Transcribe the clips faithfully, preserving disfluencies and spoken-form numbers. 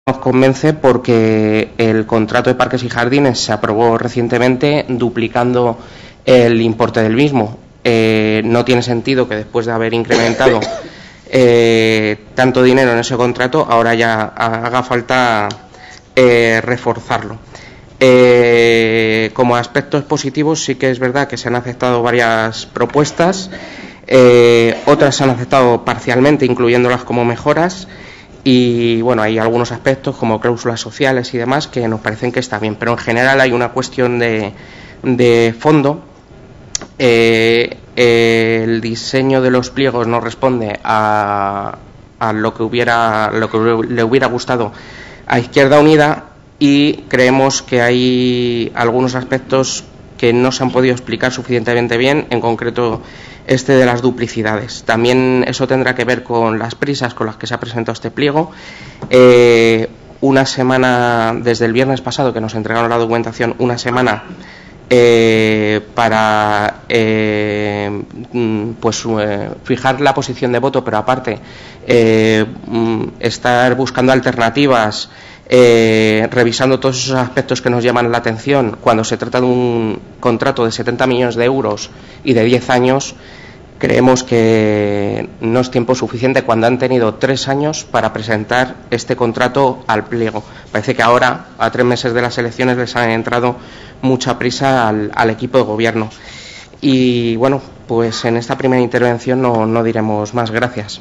nos convence porque el contrato de parques y jardines se aprobó recientemente duplicando el importe del mismo. Eh, no tiene sentido que después de haber incrementado eh, tanto dinero en ese contrato ahora ya haga falta eh, reforzarlo. Eh, como aspectos positivos sí que es verdad que se han aceptado varias propuestas, eh, otras se han aceptado parcialmente incluyéndolas como mejoras. Y bueno, hay algunos aspectos como cláusulas sociales y demás que nos parecen que está bien, pero en general hay una cuestión de, de fondo. Eh, eh, el diseño de los pliegos no responde a, a lo que hubiera, lo que le hubiera gustado a Izquierda Unida y creemos que hay algunos aspectos que no se han podido explicar suficientemente bien, en concreto este de las duplicidades. También eso tendrá que ver con las prisas con las que se ha presentado este pliego. Eh, una semana, desde el viernes pasado que nos entregaron la documentación, una semana eh, para eh, pues eh, fijar la posición de voto, pero aparte eh, estar buscando alternativas, Eh, revisando todos esos aspectos que nos llaman la atención cuando se trata de un contrato de setenta millones de euros y de diez años. Creemos que no es tiempo suficiente cuando han tenido tres años para presentar este contrato al pliego. Parece que ahora, a tres meses de las elecciones, les ha entrado mucha prisa al, al equipo de gobierno. Y bueno, pues en esta primera intervención no, no diremos más. Gracias.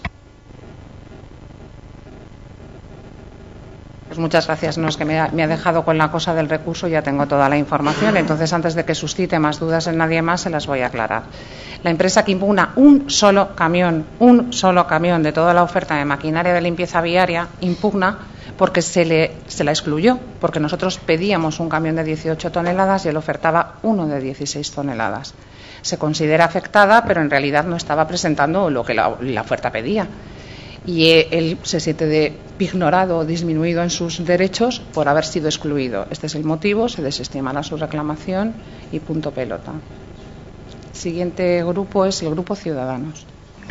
Pues muchas gracias. No, es que me ha, me ha dejado con la cosa del recurso, ya tengo toda la información, entonces antes de que suscite más dudas en nadie más se las voy a aclarar. La empresa que impugna un solo camión, un solo camión de toda la oferta de maquinaria de limpieza viaria, impugna porque se, le, se la excluyó, porque nosotros pedíamos un camión de dieciocho toneladas y él ofertaba uno de dieciséis toneladas. Se considera afectada, pero en realidad no estaba presentando lo que la, la oferta pedía. Y él se siente de ignorado o disminuido en sus derechos por haber sido excluido. Este es el motivo, se desestimará su reclamación y punto pelota. Siguiente grupo es el Grupo Ciudadanos.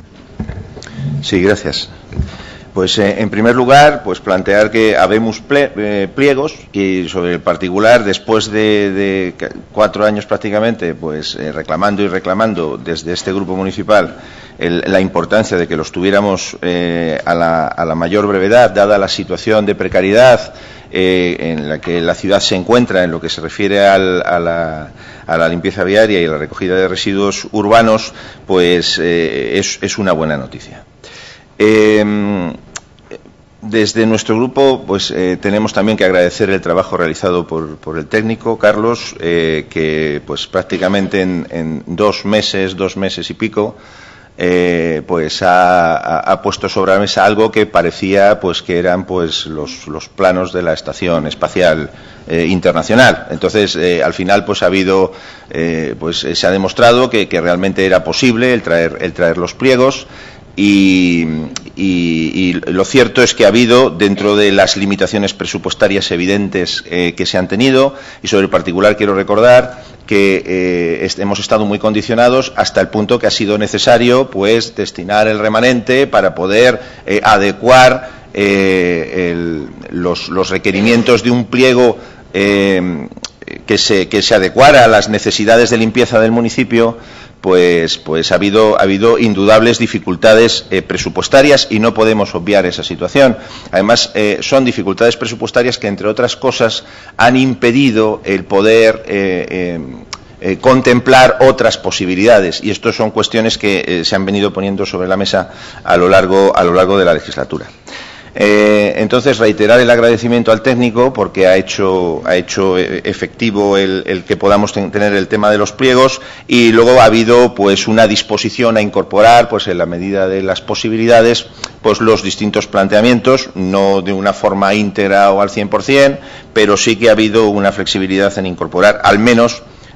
Sí, gracias. Pues eh, en primer lugar, pues plantear que habemos ple, eh, pliegos y sobre el particular, después de, de cuatro años prácticamente, pues eh, reclamando y reclamando desde este grupo municipal el, la importancia de que los tuviéramos eh, a, la, a la mayor brevedad, dada la situación de precariedad eh, en la que la ciudad se encuentra en lo que se refiere al, a, la, a la limpieza viaria y la recogida de residuos urbanos, pues eh, es, es una buena noticia. Eh, desde nuestro grupo pues eh, tenemos también que agradecer el trabajo realizado por, por el técnico Carlos, eh, que pues prácticamente en, en dos meses, dos meses y pico eh, pues ha, ha puesto sobre la mesa algo que parecía pues que eran pues los, los planos de la Estación Espacial eh, Internacional. Entonces eh, al final pues ha habido eh, pues se ha demostrado que, que realmente era posible el traer, el traer los pliegos. Y, y, y lo cierto es que ha habido, dentro de las limitaciones presupuestarias evidentes eh, que se han tenido, y sobre el particular quiero recordar que eh, hemos estado muy condicionados hasta el punto que ha sido necesario pues destinar el remanente para poder eh, adecuar eh, el, los, los requerimientos de un pliego eh, que se, que se adecuara a las necesidades de limpieza del municipio. Pues, pues ha habido, ha habido indudables dificultades eh, presupuestarias y no podemos obviar esa situación. Además, eh, son dificultades presupuestarias que, entre otras cosas, han impedido el poder eh, eh, eh, contemplar otras posibilidades. Y estas son cuestiones que eh, se han venido poniendo sobre la mesa a lo largo, a lo largo de la legislatura. Eh, entonces, reiterar el agradecimiento al técnico porque ha hecho, ha hecho efectivo el, el que podamos ten, tener el tema de los pliegos, y luego ha habido pues una disposición a incorporar pues en la medida de las posibilidades pues los distintos planteamientos, no de una forma íntegra o al cien por cien, pero sí que ha habido una flexibilidad en incorporar al menos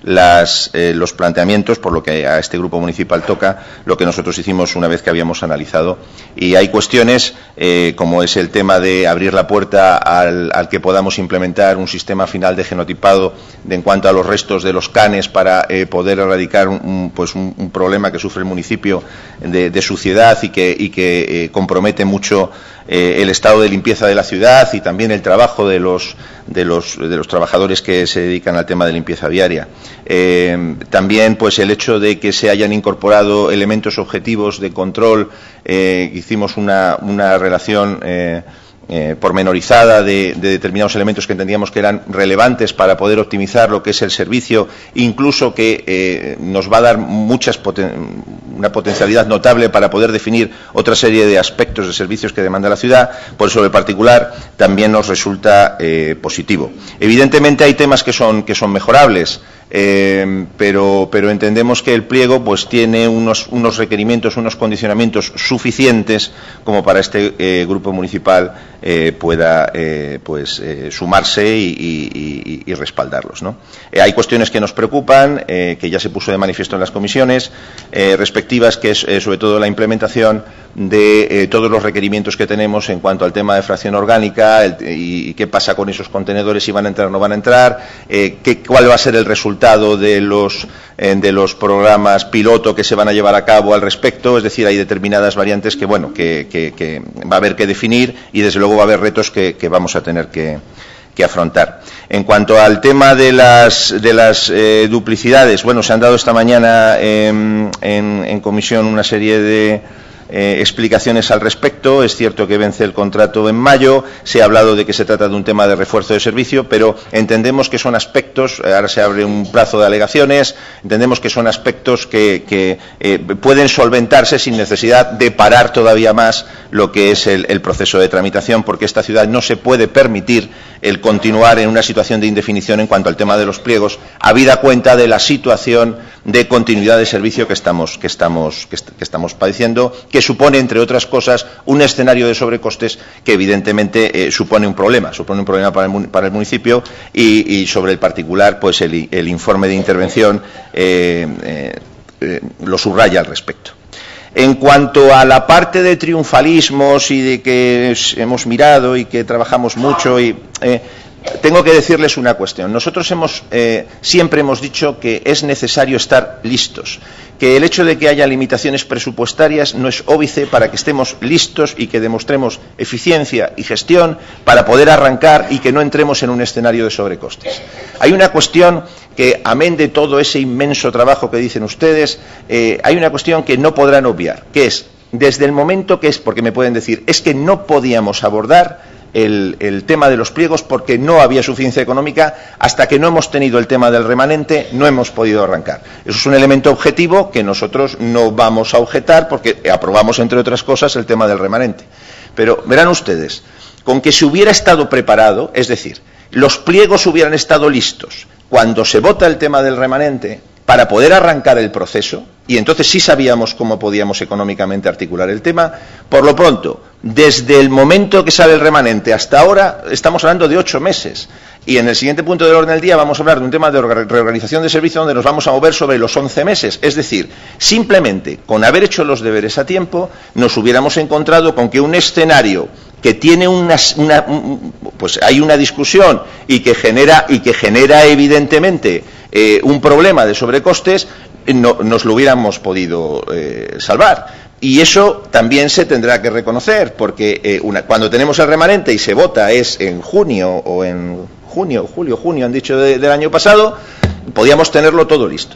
las, eh, los planteamientos, por lo que a este grupo municipal toca, lo que nosotros hicimos una vez que habíamos analizado. Y hay cuestiones, eh, como es el tema de abrir la puerta al, al que podamos implementar un sistema final de genotipado de, en cuanto a los restos de los canes para eh, poder erradicar un, pues un, un problema que sufre el municipio de, de suciedad y que, y que eh, compromete mucho eh, el estado de limpieza de la ciudad y también el trabajo de los, de los, de los trabajadores que se dedican al tema de limpieza viaria. Eh, también pues el hecho de que se hayan incorporado elementos objetivos de control, eh, hicimos una, una relación eh, Eh, pormenorizada de, de determinados elementos que entendíamos que eran relevantes para poder optimizar lo que es el servicio, incluso que eh, nos va a dar muchas poten una potencialidad notable para poder definir otra serie de aspectos de servicios que demanda la ciudad. Por eso, en particular, también nos resulta eh, positivo. Evidentemente hay temas que son, que son mejorables. Eh, pero, pero entendemos que el pliego pues tiene unos, unos requerimientos, unos condicionamientos suficientes como para este eh, grupo municipal eh, pueda eh, pues eh, sumarse y, y, y, y respaldarlos, ¿no? Eh, hay cuestiones que nos preocupan, eh, que ya se puso de manifiesto en las comisiones eh, respectivas, que es eh, sobre todo la implementación de eh, todos los requerimientos que tenemos en cuanto al tema de fracción orgánica el, y, y qué pasa con esos contenedores, si van a entrar o no van a entrar, eh, qué, cuál va a ser el resultado de los, eh, de los programas piloto que se van a llevar a cabo al respecto. Es decir, hay determinadas variantes que, bueno, que, que, que va a haber que definir y, desde luego, va a haber retos que, que vamos a tener que, que afrontar. En cuanto al tema de las, de las eh, duplicidades, bueno, se han dado esta mañana eh, en, en comisión una serie de Eh, explicaciones al respecto. Es cierto que vence el contrato en mayo, se ha hablado de que se trata de un tema de refuerzo de servicio, pero entendemos que son aspectos, eh, ahora se abre un plazo de alegaciones, entendemos que son aspectos que, que eh, pueden solventarse sin necesidad de parar todavía más lo que es el, el proceso de tramitación, porque esta ciudad no se puede permitir el continuar en una situación de indefinición en cuanto al tema de los pliegos, habida cuenta de la situación de continuidad de servicio que estamos, que estamos, que, est que estamos padeciendo, que supone, entre otras cosas, un escenario de sobrecostes que evidentemente eh, supone un problema, supone un problema para el, para el municipio y, y sobre el particular, pues el, el informe de intervención eh, eh, eh, lo subraya al respecto. En cuanto a la parte de triunfalismos y de que hemos mirado y que trabajamos mucho, y eh, tengo que decirles una cuestión. Nosotros hemos eh, siempre hemos dicho que es necesario estar listos, que el hecho de que haya limitaciones presupuestarias no es óbice para que estemos listos y que demostremos eficiencia y gestión para poder arrancar y que no entremos en un escenario de sobrecostes. Hay una cuestión que, amén de todo ese inmenso trabajo que dicen ustedes, eh, hay una cuestión que no podrán obviar, que es, desde el momento que es, porque me pueden decir, es que no podíamos abordar El, el tema de los pliegos porque no había suficiencia económica, hasta que no hemos tenido el tema del remanente no hemos podido arrancar. Eso es un elemento objetivo que nosotros no vamos a objetar porque aprobamos, entre otras cosas, el tema del remanente. Pero verán ustedes, con que se hubiera estado preparado, es decir, los pliegos hubieran estado listos cuando se vota el tema del remanente para poder arrancar el proceso, y entonces sí sabíamos cómo podíamos económicamente articular el tema. Por lo pronto, desde el momento que sale el remanente hasta ahora, estamos hablando de ocho meses. Y en el siguiente punto del orden del día vamos a hablar de un tema de reorganización de servicio donde nos vamos a mover sobre los once meses. Es decir, simplemente con haber hecho los deberes a tiempo, nos hubiéramos encontrado con que un escenario que tiene una, una pues hay una discusión y que genera y que genera evidentemente eh, un problema de sobrecostes, no, nos lo hubiéramos podido eh, salvar. Y eso también se tendrá que reconocer, porque eh, una, cuando tenemos el remanente y se vota es en junio o en junio, julio, junio, han dicho de, del año pasado, podíamos tenerlo todo listo.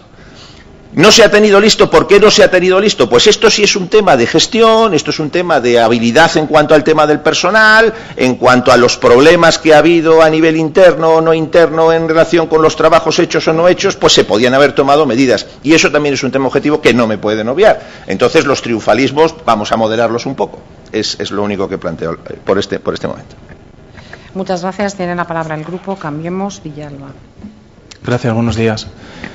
No se ha tenido listo. ¿Por qué no se ha tenido listo? Pues esto sí es un tema de gestión, esto es un tema de habilidad en cuanto al tema del personal, en cuanto a los problemas que ha habido a nivel interno o no interno en relación con los trabajos hechos o no hechos, pues se podían haber tomado medidas. Y eso también es un tema objetivo que no me pueden obviar. Entonces los triunfalismos vamos a moderarlos un poco. Es, es lo único que planteo por este, por este momento. Muchas gracias. Tiene la palabra el grupo Cambiemos, Villalba. Gracias, buenos días.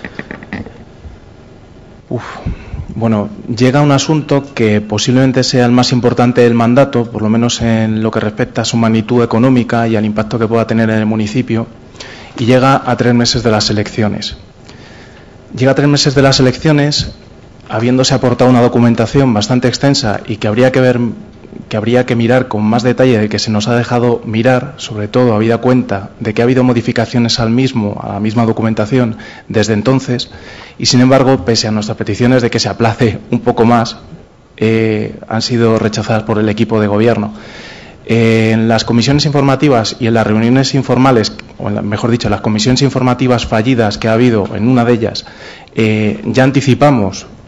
Uf, bueno, llega un asunto que posiblemente sea el más importante del mandato, por lo menos en lo que respecta a su magnitud económica y al impacto que pueda tener en el municipio, y llega a tres meses de las elecciones. llega tres meses de las elecciones, habiéndose aportado una documentación bastante extensa y que habría que ver, que habría que mirar con más detalle de que se nos ha dejado mirar, sobre todo habida cuenta de que ha habido modificaciones al mismo, a la misma documentación desde entonces, y sin embargo, pese a nuestras peticiones de que se aplace un poco más, eh, han sido rechazadas por el equipo de gobierno. Eh, en las comisiones informativas y en las reuniones informales, o en la, mejor dicho, en las comisiones informativas fallidas que ha habido en una de ellas, eh, ya anticipamos